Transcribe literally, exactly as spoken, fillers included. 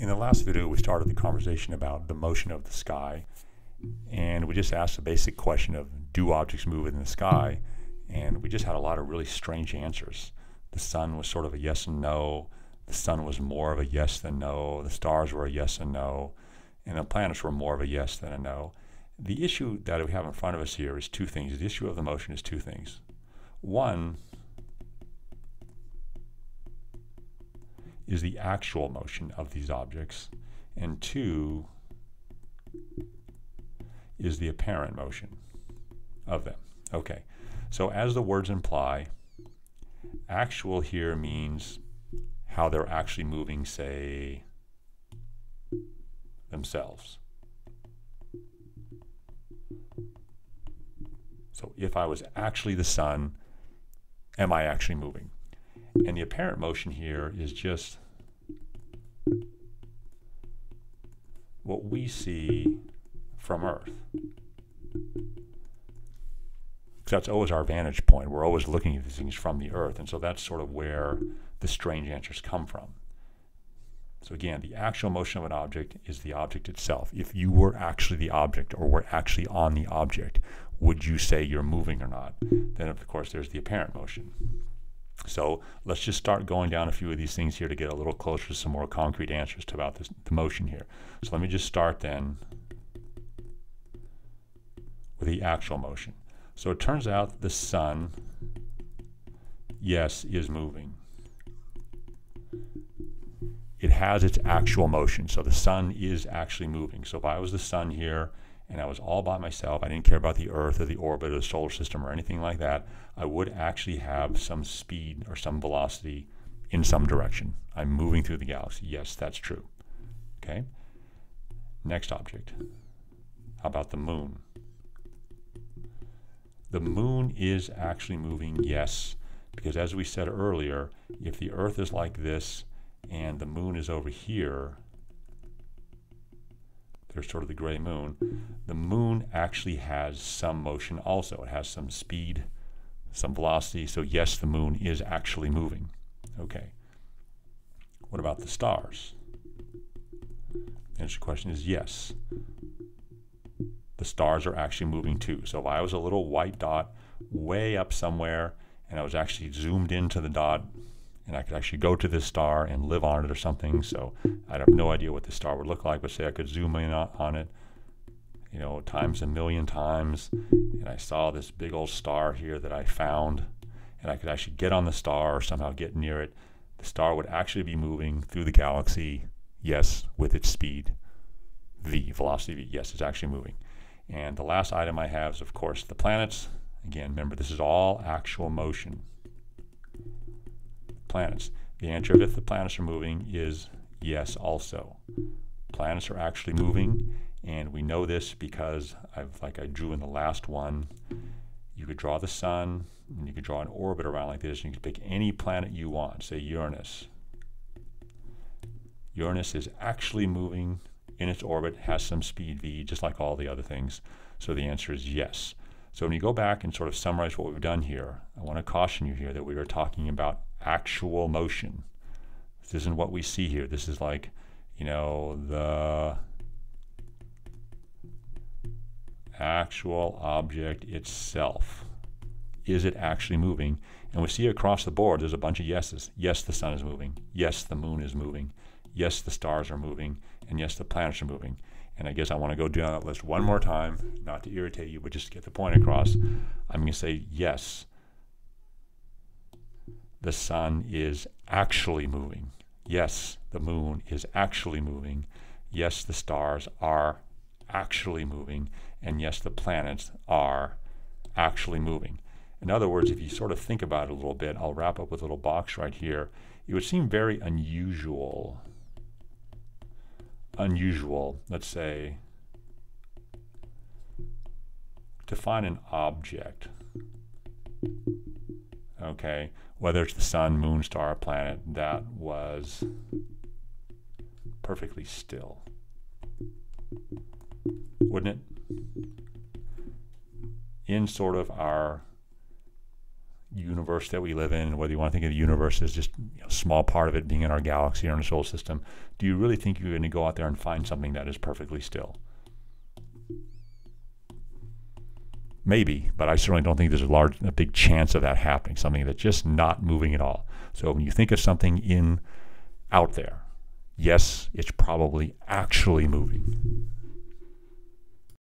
In the last video, we started the conversation about the motion of the sky, and we just asked the basic question of, do objects move in the sky? And we just had a lot of really strange answers. The sun was sort of a yes and no. The sun was more of a yes than no. The stars were a yes and no. And the planets were more of a yes than a no. The issue that we have in front of us here is two things. The issue of the motion is two things. One is the actual motion of these objects, and two is the apparent motion of them. Okay, so as the words imply, actual here means how they're actually moving, say, themselves. So if I was actually the sun, am I actually moving? And the apparent motion here is just what we see from Earth. Because that's always our vantage point. We're always looking at these things from the Earth, and so that's sort of where the strange answers come from. So again, the actual motion of an object is the object itself. If you were actually the object, or were actually on the object, would you say you're moving or not? Then of course there's the apparent motion. So let's just start going down a few of these things here to get a little closer to some more concrete answers to about this, the motion here. So let me just start then with the actual motion. So it turns out that the sun, yes, is moving. It has its actual motion. So the sun is actually moving. So if I was the sun here and I was all by myself, I didn't care about the Earth or the orbit or the solar system or anything like that, I would actually have some speed or some velocity in some direction. I'm moving through the galaxy. Yes, that's true. Okay. Next object. How about the moon? The moon is actually moving, yes, because as we said earlier, if the Earth is like this and the moon is over here, there's sort of the gray moon, the moon actually has some motion also. It has some speed, some velocity, so yes, the moon is actually moving. Okay. What about the stars? The answer to the question is yes. The stars are actually moving too. So if I was a little white dot way up somewhere and I was actually zoomed into the dot, and I could actually go to this star and live on it or something, so I have no idea what this star would look like, but say I could zoom in on it, you know, times a million times, and I saw this big old star here that I found, and I could actually get on the star or somehow get near it. The star would actually be moving through the galaxy, yes, with its speed, v, velocity v, yes, it's actually moving. And the last item I have is, of course, the planets. Again, remember, this is all actual motion. Planets. The answer of if the planets are moving is yes also. Planets are actually moving, and we know this because I've, like I drew in the last one, you could draw the sun, and you could draw an orbit around like this, and you could pick any planet you want, say Uranus. Uranus is actually moving in its orbit, has some speed v, just like all the other things, so the answer is yes. So when you go back and sort of summarize what we've done here, I want to caution you here that we are talking about actual motion. This isn't what we see here. This is like, you know, the actual object itself. Is it actually moving? And we see across the board there's a bunch of yeses. Yes, the sun is moving. Yes, the moon is moving. Yes, the stars are moving. And yes, the planets are moving. And I guess I want to go down that list one more time, not to irritate you, but just to get the point across. I'm going to say yes, the sun is actually moving. Yes, the moon is actually moving. Yes, the stars are actually moving. And yes, the planets are actually moving. In other words, if you sort of think about it a little bit, I'll wrap up with a little box right here. It would seem very unusual, unusual, let's say, to find an object, okay, whether it's the sun, moon, star, planet, that was perfectly still. Wouldn't it? In sort of our universe that we live in, whether you want to think of the universe as just you know, a small part of it being in our galaxy or in the solar system, do you really think you're going to go out there and find something that is perfectly still? Maybe, but I certainly don't think there's a large, a big chance of that happening, something that's just not moving at all. So when you think of something in, out there, yes, it's probably actually moving.